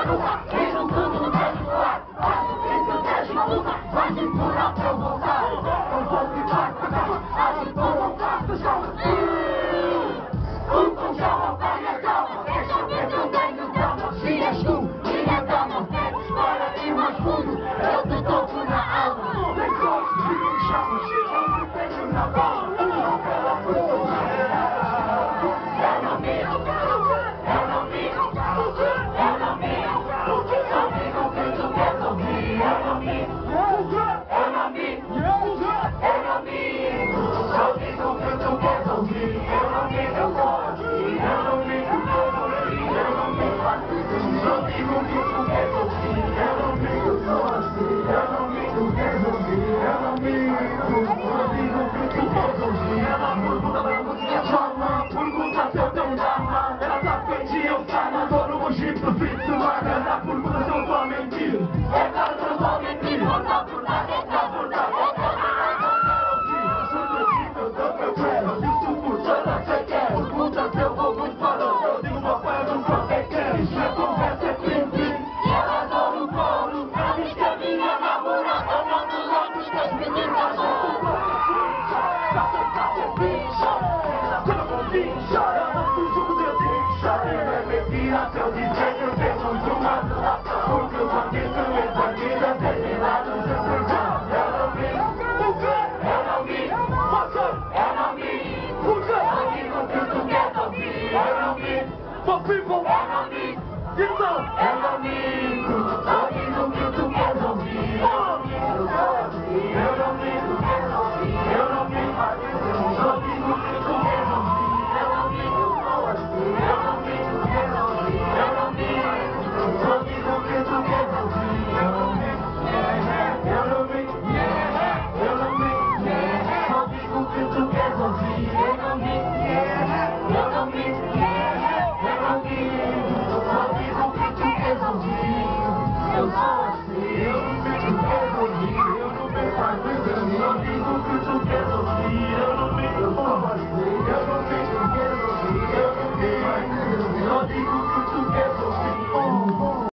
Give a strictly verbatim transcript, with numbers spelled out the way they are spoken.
no ar, vejam tudo no mesmo ar. Faço estratégia uma, vai segurar pra eu voltar. Eu vou ficar com a cama, age por um quarto já. Um conjunto apaga a calma, deixa eu ver teu ganho calma. Se és tu, minha dama, pedes para ir mais fundo, eu te toco na alma. Negócio de me chama, eu me pego na bola. Pela pessoa, eu não me, eu não me, eu não me, só digo que tu queres ouvir. Eu não me, eu não me, eu não me, só digo que tu queres ouvir. Eu não me, eu sou assim. Eu não me, eu não me, eu não me faço. Só digo que tu queres ouvir. Eu não me, eu sou assim. Eu não me, tu queres ouvir. Eu não me, só digo que tu queres ouvir. Ela pergunta pra música chama, pergunta se eu tenho dama. Ela tá feita eu sana, tô no Egito, fim de semana. Ela pergunta se eu tô a mentir. É claro que eu não tô a mentir. Não tá por nada, é tá por nada. Eu sou do que eu quero, eu disse por toda você quer. Pergunta se eu vou muito falou, eu digo papai, eu não qualquer quer. Isso é conversa, é plim-plim. E ela adora o coro, ela diz que a minha namorada não me lembra que as meninas choram. Quando eu consigo chorar, eu não jogo de eu digo chora. E não é mentira se eu dizer que eu tenho muito uma relação. Porque o bandido é bandido, até de lado sempre já. Eu não me, o quê? Eu não me, você? Eu não me, o quê? Eu digo que tu queres ouvir. Eu não me, for people. Eu não me, então. Eu não me, só digo que tu queres ouvir. Eu não me, eu sou assim. Eu não me, tu queres ouvir. Eu não me, só digo que tu queres ouvir. Eu não me, eu sou assim. Eu não me, tu queres ouvir. Eu não me, só digo que tu queres ouvir. Eu não me, eu não me, eu não me, só digo que tu queres ouvir. Eu não me, eu não me, eu não me, só digo que tu queres ouvir. Eu sou assim. Eu não me, tu queres ouvir. Eu não me faz entender. Só digo que tu queres ouvir. Eu não me, eu sou assim. Eu não me, tu queres ouvir. Eu não me, só digo